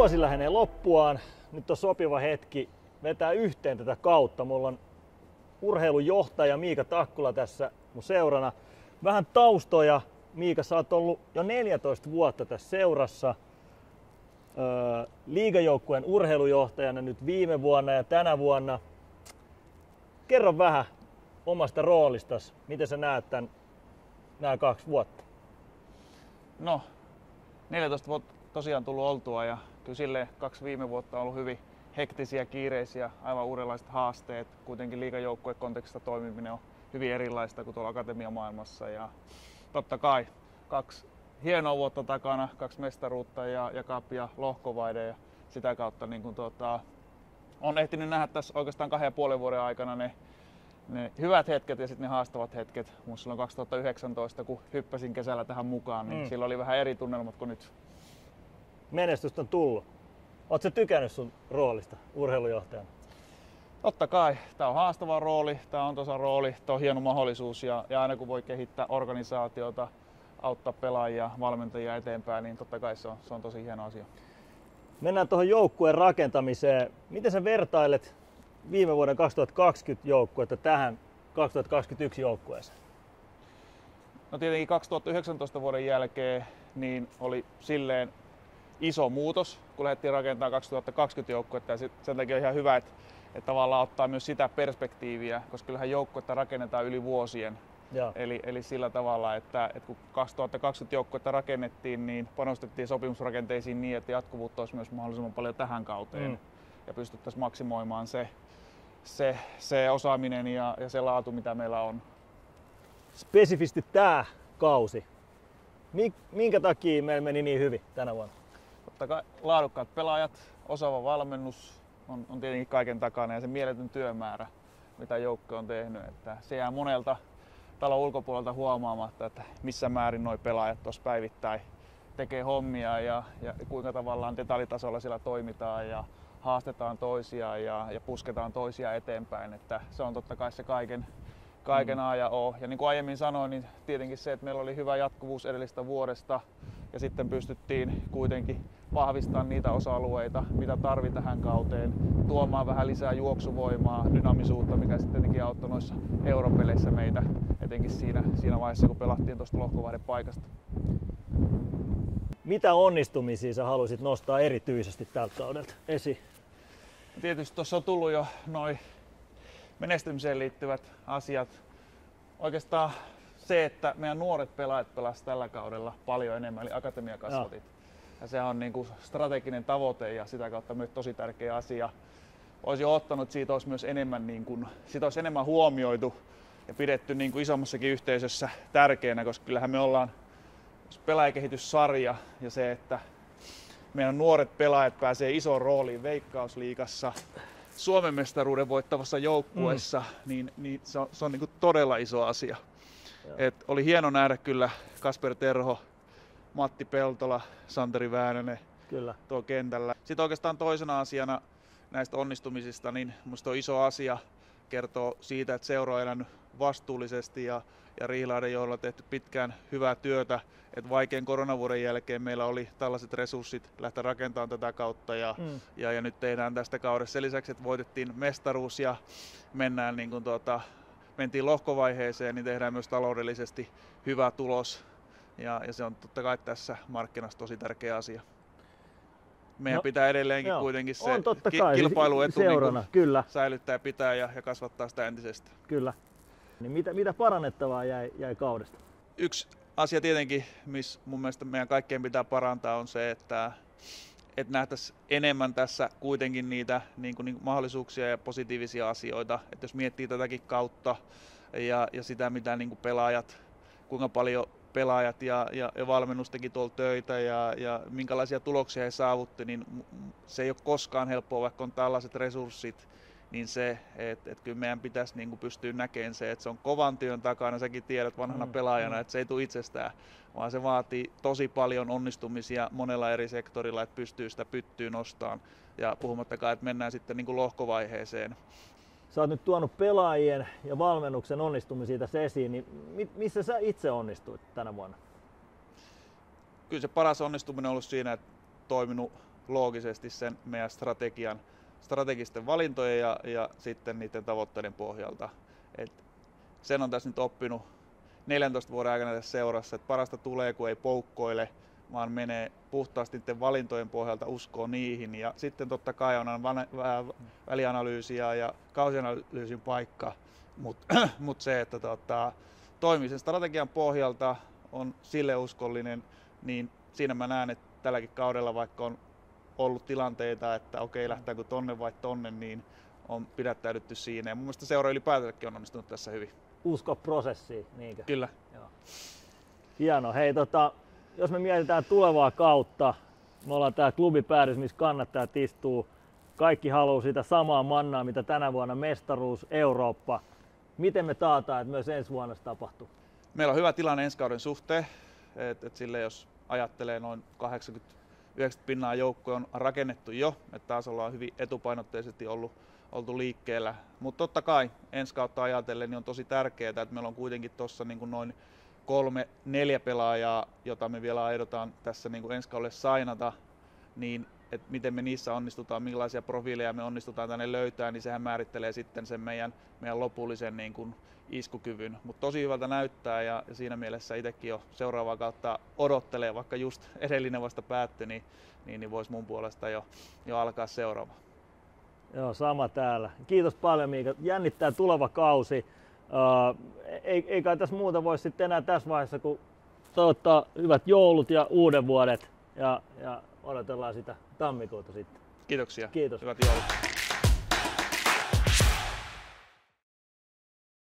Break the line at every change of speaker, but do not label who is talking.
Vuosi lähenee loppuaan. Nyt on sopiva hetki vetää yhteen tätä kautta. Mulla on urheilujohtaja Miika Takkula tässä mun seurana. Vähän taustoja. Miika, sä oot ollut jo 14 vuotta tässä seurassa. Liigajoukkueen urheilujohtajana nyt viime vuonna ja tänä vuonna. Kerro vähän omasta roolistasi. Miten sä näet nämä 2 vuotta?
No, 14 vuotta tosiaan tullut oltua ja kyllä silleen 2 viime vuotta on ollut hyvin hektisiä, kiireisiä, aivan uudenlaiset haasteet. Kuitenkin liigajoukkueen kontekstista toimiminen on hyvin erilaista kuin tuolla akatemiamaailmassa. Ja totta kai 2 hienoa vuotta takana, 2 mestaruutta ja cup ja lohkovaide ja sitä kautta niin kun on ehtinyt nähdä tässä oikeastaan 2,5 vuoden aikana ne hyvät hetket ja sitten ne haastavat hetket. Mun silloin 2019, kun hyppäsin kesällä tähän mukaan, niin silloin oli vähän eri tunnelmat kuin nyt.
Menestystä on tullut. Ootko sä tykännyt sun roolista urheilujohtajana?
Totta kai. Tää on haastava rooli, tää on tosa rooli, tää on hieno mahdollisuus ja aina kun voi kehittää organisaatiota, auttaa pelaajia, valmentajia eteenpäin, niin totta kai se on tosi hieno asia.
Mennään tuohon joukkueen rakentamiseen. Miten sä vertailet viime vuoden 2020 joukkuetta tähän 2021 joukkueeseen?
No tietenkin 2019 vuoden jälkeen niin oli silleen iso muutos, kun lähdettiin rakentamaan 2020 joukkuetta ja sen takia on ihan hyvä, että tavallaan ottaa myös sitä perspektiiviä, koska kyllähän joukkuetta rakennetaan yli vuosien. Eli sillä tavalla, että kun 2020 joukkuetta rakennettiin, niin panostettiin sopimusrakenteisiin niin, että jatkuvuutta olisi myös mahdollisimman paljon tähän kauteen ja pystyttäisiin maksimoimaan se osaaminen ja se laatu, mitä meillä on.
Spesifisti tämä kausi. Minkä takia meillä meni niin hyvin tänä vuonna?
Totta kai laadukkaat pelaajat, osaava valmennus on tietenkin kaiken takana ja se mieletön työmäärä, mitä joukkue on tehnyt. Että se jää monelta talon ulkopuolelta huomaamatta, että missä määrin nuo pelaajat tuossa päivittäin tekee hommia ja kuinka tavallaan detaljitasolla siellä toimitaan ja haastetaan toisiaan ja pusketaan toisia eteenpäin. Että se on totta kai se kaiken A ja O. Ja niin kuin aiemmin sanoin, niin tietenkin se, että meillä oli hyvä jatkuvuus edellisestä vuodesta ja sitten pystyttiin kuitenkin vahvistamaan niitä osa-alueita, mitä tarvitaan tähän kauteen, tuomaan vähän lisää juoksuvoimaa, dynamisuutta, mikä sitten tietenkin auttoi noissa europeleissä meitä, etenkin siinä vaiheessa, kun pelattiin tuosta lohkovaihdeen paikasta.
Mitä onnistumisia sä haluaisit nostaa erityisesti tältä kaudelta esiin?
Tietysti tuossa on tullut jo noin menestymiseen liittyvät asiat. Oikeastaan se, että meidän nuoret pelaajat pelasivat tällä kaudella paljon enemmän, eli akatemiakasvatit. Ja se on niin kuin strateginen tavoite ja sitä kautta myös tosi tärkeä asia. Olisin ottanut, että siitä olisi myös enemmän, siitä olisi enemmän huomioitu ja pidetty niin kuin isommassakin yhteisössä tärkeänä, koska kyllähän me ollaan pelaajakehityssarja ja se, että meidän nuoret pelaajat pääsee isoon rooliin Veikkausliigassa, Suomen mestaruuden voittavassa joukkueessa, niin se on niin kuin todella iso asia. Oli hieno nähdä kyllä Kasper Terho, Matti Peltola, Santeri Väänänen tuo kentällä. Sitten oikeastaan toisena asiana näistä onnistumisista, niin minusta on iso asia kertoo siitä, että seura on elänyt vastuullisesti ja Riihilaiden johdolla tehty pitkään hyvää työtä. Että vaikean koronavuoden jälkeen meillä oli tällaiset resurssit lähteä rakentamaan tätä kautta ja nyt tehdään tästä kaudesta. Sen lisäksi, että voitettiin mestaruus ja mennään mentiin lohkovaiheeseen, niin tehdään myös taloudellisesti hyvä tulos. Ja se on totta kai tässä markkinassa tosi tärkeä asia. Meidän pitää edelleenkin kuitenkin se kilpailuetu niin säilyttää ja pitää ja kasvattaa sitä entisestään.
Kyllä. Niin mitä parannettavaa jäi kaudesta?
Yksi asia tietenkin, missä mun mielestä meidän kaikkien pitää parantaa, on se, että nähtäisiin enemmän tässä kuitenkin niitä niin mahdollisuuksia ja positiivisia asioita. Että jos miettii tätäkin kautta ja sitä, mitä niin pelaajat, kuinka paljon pelaajat ja valmennus teki tuolla töitä ja minkälaisia tuloksia he saavutti, niin se ei ole koskaan helppoa, vaikka on tällaiset resurssit, niin se, että kyllä meidän pitäisi niin pystyä näkemään se, että se on kovan työn takana, säkin tiedät vanhana pelaajana, että se ei tule itsestään, vaan se vaatii tosi paljon onnistumisia monella eri sektorilla, että pystyy sitä pyttyä nostamaan ja puhumattakaan, että mennään sitten niin lohkovaiheeseen.
Sä oot nyt tuonut pelaajien ja valmennuksen onnistumisia tässä esiin, niin missä sä itse onnistuit tänä vuonna?
Kyllä se paras onnistuminen on ollut siinä, että toiminut loogisesti sen meidän strategisten valintojen ja sitten niiden tavoitteiden pohjalta. Et sen on tässä nyt oppinut 14 vuoden aikana tässä seurassa, että parasta tulee, kun ei poukkoile, vaan menee puhtaasti niiden valintojen pohjalta, uskoo niihin. Ja sitten totta kai on välianalyysiä ja kausianalyysin paikka, mutta se, että toimii sen strategian pohjalta, on sille uskollinen, niin siinä mä näen, että tälläkin kaudella, vaikka on ollut tilanteita, että okei, lähtääkö tonne vai tonne, niin on pidättäydytty siinä. Ja mun mielestä seura ylipäätänsäkin on onnistunut tässä hyvin.
Usko prosessiin, niinkö?
Kyllä.
Joo. Hieno. Hei, jos me mietitään tulevaa kautta, me ollaan tää klubipäädys, missä kannattajat istuu. Kaikki haluaa sitä samaa mannaa, mitä tänä vuonna mestaruus, Eurooppa. Miten me taataan, että myös ensi vuonna se tapahtuu?
Meillä on hyvä tilanne ensi kauden suhteen. Et sille jos ajattelee noin 80-90% joukkoja on rakennettu jo, että taas ollaan hyvin etupainotteisesti oltu liikkeellä. Mutta totta kai ensi kautta ajatellen niin on tosi tärkeää, että meillä on kuitenkin tuossa niin noin 3-4 pelaajaa, jota me vielä aidotaan tässä niin ensi kaudelle sainata, niin että miten me niissä onnistutaan, millaisia profiileja me onnistutaan tänne löytää, niin sehän määrittelee sitten sen meidän lopullisen niin kuin iskukyvyn. Mutta tosi hyvältä näyttää ja siinä mielessä itsekin jo seuraavaa kautta odottelee, vaikka just edellinen vasta päättyi, niin voisi mun puolesta jo alkaa seuraava.
Joo, sama täällä. Kiitos paljon, Miika. Jännittää tuleva kausi. Ei kai tässä muuta voi sitten enää tässä vaiheessa, kun toivottaa hyvät joulut ja uuden vuodet ja odotellaan sitä tammikuuta sitten.
Kiitoksia.
Kiitos.
Hyvät joulut.